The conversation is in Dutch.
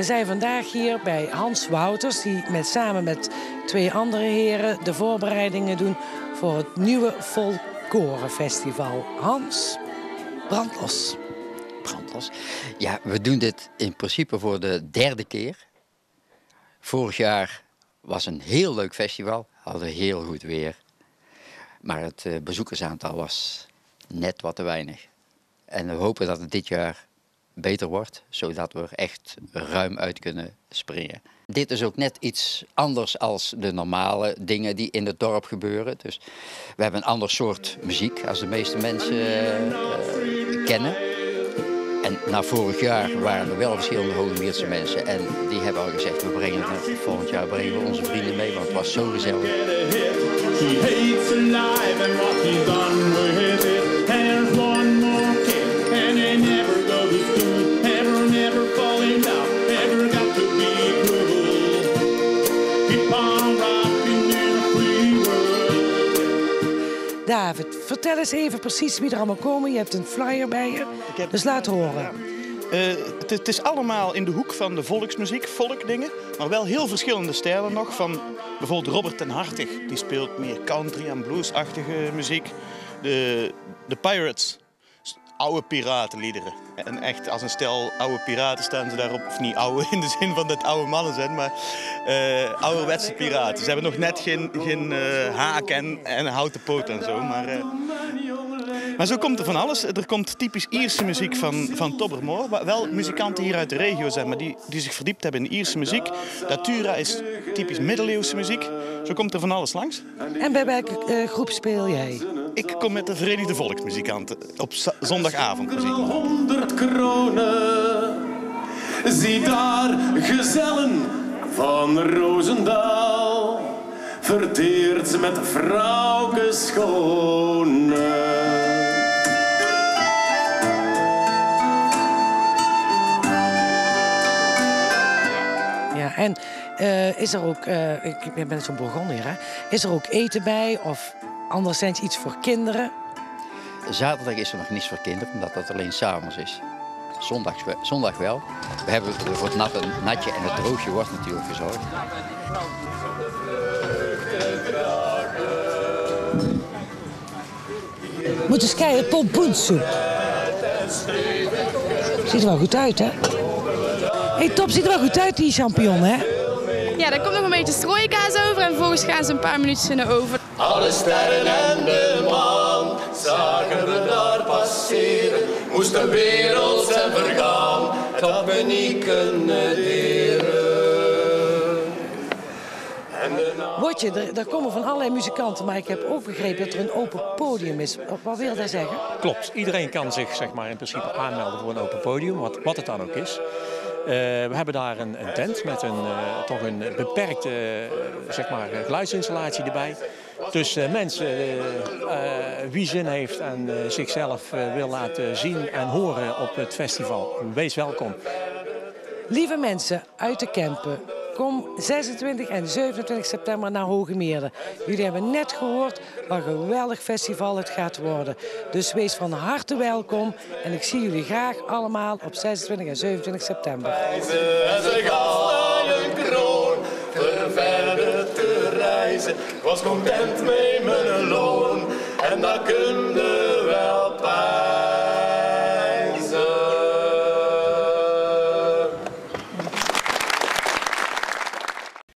We zijn vandaag hier bij Hans Wouters, die samen met 2 andere heren de voorbereidingen doen voor het nieuwe Folklorefestival. Hans, brand los. Brand los. Ja, we doen dit in principe voor de 3e keer. Vorig jaar was een heel leuk festival, hadden heel goed weer. Maar het bezoekersaantal was net wat te weinig. En we hopen dat het dit jaar beter wordt, zodat we er echt ruim uit kunnen springen. Dit is ook net iets anders als de normale dingen die in het dorp gebeuren. Dus we hebben een ander soort muziek als de meeste mensen kennen. En na vorig jaar waren er wel verschillende Hoogmeerse mensen. En die hebben al gezegd, volgend jaar brengen we onze vrienden mee, want het was zo gezellig. David, vertel eens even precies wie er allemaal komen. Je hebt een flyer bij je, dus laat horen. Het is allemaal in de hoek van de volksmuziek, volkdingen. Maar wel heel verschillende stijlen nog. Van bijvoorbeeld Robert ten Hartig, die speelt meer country en bluesachtige muziek. De Pirates, oude piratenliederen. En echt als een stel oude piraten staan ze daarop. Of niet oude in de zin van dat oude mannen zijn, maar ouderwetse piraten. Ze hebben nog net geen haak en houten poten en zo. Maar zo komt er van alles. Er komt typisch Ierse muziek van Tobermoor. Waar wel muzikanten hier uit de regio zijn, maar die zich verdiept hebben in Ierse muziek. Datura is typisch middeleeuwse muziek. Zo komt er van alles langs. En bij welke groep speel jij? Ik kom met de Verenigde Volksmuzikanten op zondagavond. 100 kronen. Zie daar gezellen van Roosendaal. Verteert ze met vrouwke schone. Ja, en is er ook, ik ben net zo'n Bourgondier, hè? Is er ook eten bij of anderszins iets voor kinderen? Zaterdag is er nog niets voor kinderen, omdat dat alleen 's avonds is. Zondag wel. We hebben voor het natje en het droogje wordt natuurlijk gezorgd. Moet eens kijken, pompoensoep. Ziet er wel goed uit, hè? Hey, top, ziet er wel goed uit, die champignon, hè? Ja, daar komt nog een beetje strooikaas over en vervolgens gaan ze een paar minuutjes in de oven. Alle sterren en de maan zagen we daar passeren. Moest de wereld zijn vergaan, het had me niet kunnen deren. Er komen van allerlei muzikanten, maar ik heb ook begrepen dat er een open podium is. Wat wil dat zeggen? Klopt, iedereen kan zich zeg maar, in principe aanmelden voor een open podium, wat het dan ook is. We hebben daar een tent met toch een beperkte zeg maar, geluidsinstallatie erbij. Dus mensen, wie zin heeft en zichzelf wil laten zien en horen op het festival, wees welkom. Lieve mensen uit de Kempen, kom 26 en 27 september naar Hogemeerde. Jullie hebben net gehoord wat een geweldig festival het gaat worden. Dus wees van harte welkom en ik zie jullie graag allemaal op 26 en 27 september. Ze gaf een kroon voor verder te reizen. Ik was content met mijn loon en dat kunnen